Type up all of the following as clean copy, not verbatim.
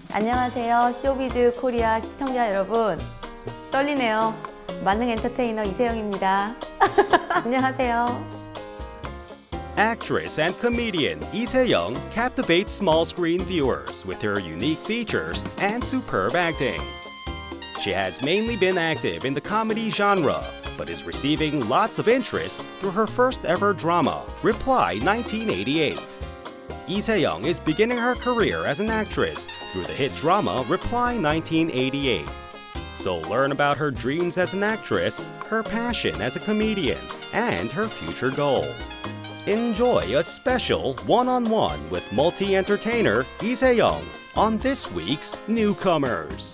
안녕하세요. 쇼비즈 코리아 시청자 여러분. 떨리네요. 만능 엔터테이너 이세영입니다. 안녕하세요. Actress and comedian Lee Se-young captivates small-screen viewers with her unique features and superb acting. She has mainly been active in the comedy genre, but is receiving lots of interest through her first-ever drama, Reply 1988. Lee Se-young is beginning her career as an actress through the hit drama Reply 1988. So learn about her dreams as an actress, her passion as a comedian, and her future goals. Enjoy a special one-on-one with multi-entertainer Lee Se-young on this week's Newcomers.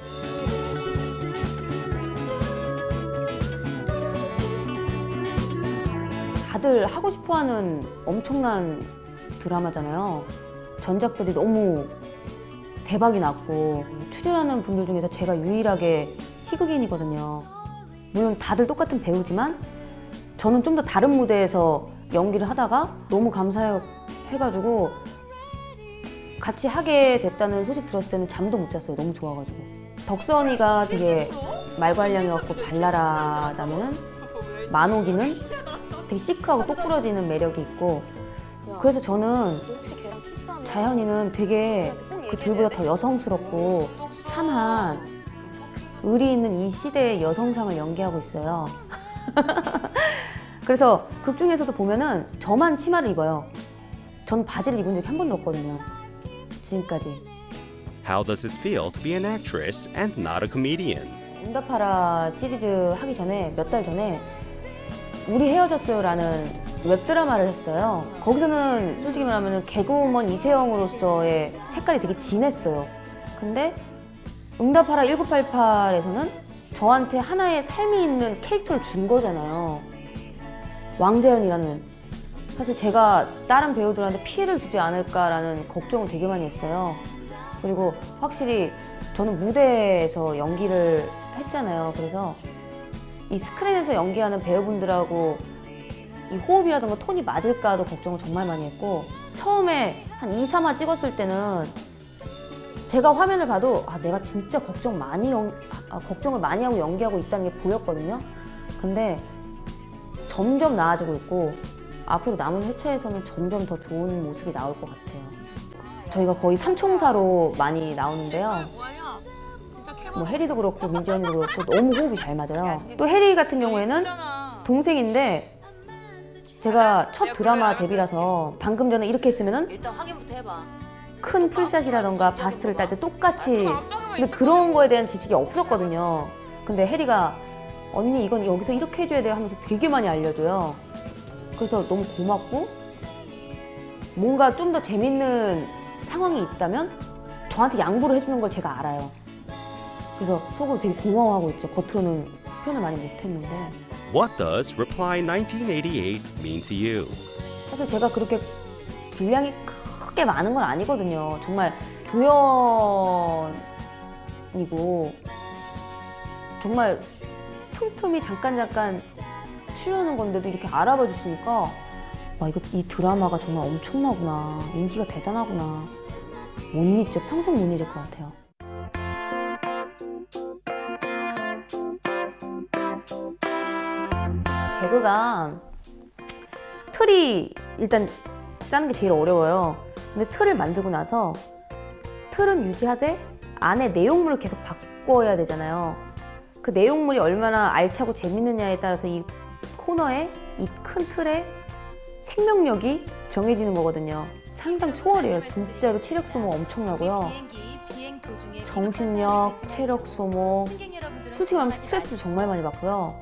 다들 하고 싶어하는 엄청난 드라마잖아요. 전작들이 너무 대박이 났고 출연하는 분들 중에서 제가 유일하게 희극인이거든요. 물론 다들 똑같은 배우지만 저는 좀 더 다른 무대에서 연기를 하다가 너무 감사해가지고 같이 하게 됐다는 소식 들었을 때는 잠도 못 잤어요. 너무 좋아가지고. 덕선이가 되게 말괄량이었고 발랄하다면은 만옥이는 되게 시크하고 똑부러지는 매력이 있고, 그래서 저는 자연이는 되게 그 둘보다 더 여성스럽고 참한 의리 있는 이 시대의 여성상을 연기하고 있어요. 그래서 극 중에서도 보면은 저만 치마를 입어요. 전 바지를 입은 적이 한 번도 없거든요. 지금까지. How does it feel to be an actress and not a comedian? 응답하라 시리즈 하기 전에 몇 달 전에 우리 헤어졌어요라는 웹드라마를 했어요. 거기서는 솔직히 말하면 개그우먼 이세영으로서의 색깔이 되게 진했어요. 근데 응답하라 1988에서는 저한테 하나의 삶이 있는 캐릭터를 준 거잖아요. 왕자연이라는. 사실 제가 다른 배우들한테 피해를 주지 않을까라는 걱정을 되게 많이 했어요. 그리고 확실히 저는 무대에서 연기를 했잖아요. 그래서 이 스크린에서 연기하는 배우분들하고 이 호흡이라든가 톤이 맞을까도 걱정을 정말 많이 했고, 처음에 한 2, 3화 찍었을 때는 제가 화면을 봐도 내가 진짜 걱정을 많이 하고 연기하고 있다는 게 보였거든요. 근데 점점 나아지고 있고 앞으로 남은 회차에서는 점점 더 좋은 모습이 나올 것 같아요. 저희가 거의 삼총사로 많이 나오는데요. 뭐 해리도 그렇고 민지 언니도 그렇고 너무 호흡이 잘 맞아요. 또 해리 같은 경우에는 동생인데 제가 첫 드라마 데뷔라서 방금 전에 이렇게 했으면은 일단 확인부터 해봐. 큰 풀샷이라던가 바스트를 딸 때 똑같이, 근데 그런 거에 대한 지식이 없었거든요. 근데 해리가 언니 이건 여기서 이렇게 해줘야 돼요 하면서 되게 많이 알려줘요. 그래서 너무 고맙고, 뭔가 좀 더 재밌는 상황이 있다면 저한테 양보를 해주는 걸 제가 알아요. 그래서 속으로 되게 고마워하고 있죠. 겉으로는 표현을 많이 못했는데. What does Reply 1988 mean to you? 사실 제가 그렇게 분량이 크게 많은 건 아니거든요. 정말 조연이고 정말 틈틈이 잠깐 출연하는 건데도 이렇게 알아봐 주시니까 이 드라마가 정말 엄청나구나, 인기가 대단하구나, 못 잊죠. 평생 못 잊을 것 같아요. 개그가 틀이 일단 짜는 게 제일 어려워요. 근데 틀을 만들고 나서 틀은 유지하되 안에 내용물을 계속 바꿔야 되잖아요. 그 내용물이 얼마나 알차고 재밌느냐에 따라서 이 코너에, 이 큰 틀에 생명력이 정해지는 거거든요. 상상 초월이에요. 진짜로 체력 소모 엄청나고요. 정신력, 체력 소모, 솔직히 말하면 스트레스도 정말 많이 받고요.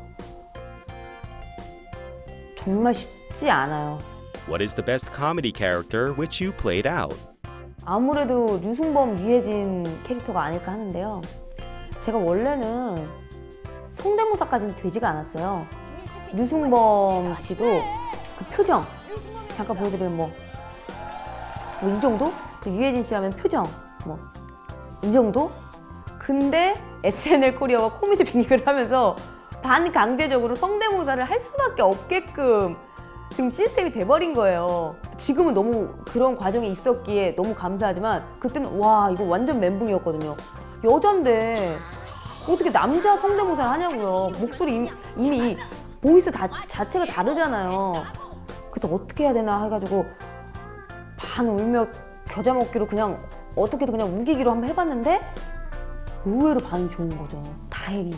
정말 쉽지 않아요. What is the best comedy character which you played out? 아무래도 류승범, 유해진 캐릭터가 아닐까 하는데요. 제가 원래는 성대모사까지는 되지가 않았어요. 류승범 씨도 그 표정 잠깐 보여드리면 뭐 이 정도? 그 유해진 씨 하면 표정 뭐 이 정도? 근데 SNL 코리아와 코미디 빅리그를 하면서 반강제적으로 성대모사를 할 수밖에 없게끔 지금 시스템이 돼버린 거예요. 지금은 너무 그런 과정이 있었기에 너무 감사하지만 그때는 와 이거 완전 멘붕이었거든요. 여잔데 어떻게 남자 성대모사를 하냐고요. 목소리 이미 보이스 자체가 다르잖아요. 그래서 어떻게 해야 되나 해가지고 반 울며 겨자 먹기로 그냥 어떻게든 그냥 우기기로 한번 해봤는데 의외로 반응이 좋은 거죠. 다행히도.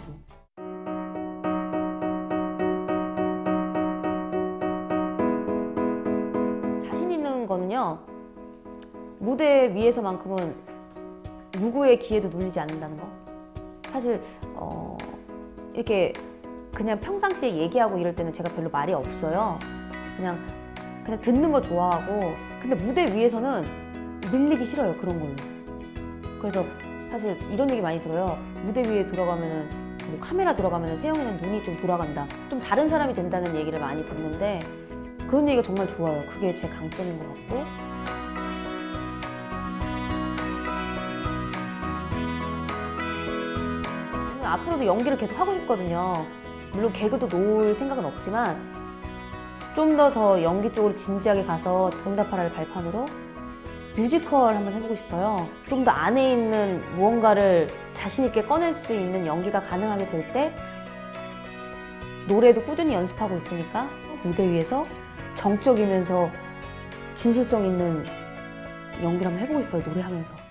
자신 있는 거는요. 무대 위에서만큼은 누구의 귀에도 눌리지 않는다는 거. 사실 이렇게 그냥 평상시에 얘기하고 이럴 때는 제가 별로 말이 없어요. 그냥 듣는 거 좋아하고 근데 무대 위에서는 밀리기 싫어요. 그런 걸로. 그래서 사실 이런 얘기 많이 들어요. 무대 위에 들어가면은 뭐 카메라 들어가면은 세영이는 눈이 좀 돌아간다. 좀 다른 사람이 된다는 얘기를 많이 듣는데 그런 얘기가 정말 좋아요. 그게 제 강점인 것 같고. 앞으로도 연기를 계속 하고 싶거든요. 물론 개그도 놓을 생각은 없지만 좀 더 연기 쪽으로 진지하게 가서 응답하라를 발판으로 뮤지컬 한번 해보고 싶어요. 좀 더 안에 있는 무언가를 자신 있게 꺼낼 수 있는 연기가 가능하게 될 때 노래도 꾸준히 연습하고 있으니까 무대 위에서 정적이면서 진실성 있는 연기를 한번 해보고 싶어요. 노래하면서.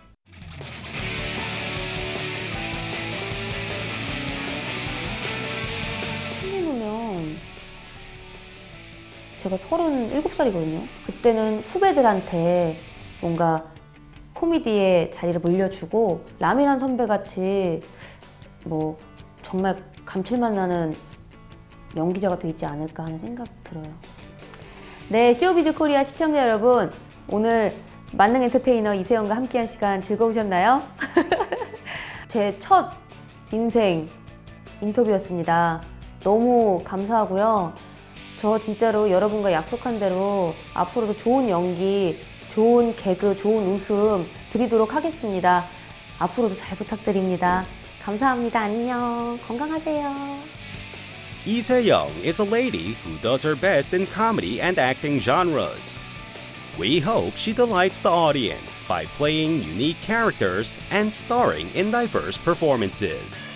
제가 37살이거든요. 그때는 후배들한테 뭔가 코미디의 자리를 물려주고 라미란 선배같이 뭐 정말 감칠맛 나는 연기자가 되지 않을까 하는 생각 들어요. 네, 쇼비즈 코리아 시청자 여러분, 오늘 만능 엔터테이너 이세영과 함께한 시간 즐거우셨나요? 제 첫 인생 인터뷰였습니다. 너무 감사하고요. 저 진짜로 여러분과 약속한 대로 앞으로도 좋은 연기, 좋은 개그, 좋은 웃음 드리도록 하겠습니다. 앞으로도 잘 부탁드립니다. 감사합니다. 안녕. 건강하세요. Lee Se-young is a lady who does her best in comedy and acting genres. We hope she delights the audience by playing unique characters and starring in diverse performances.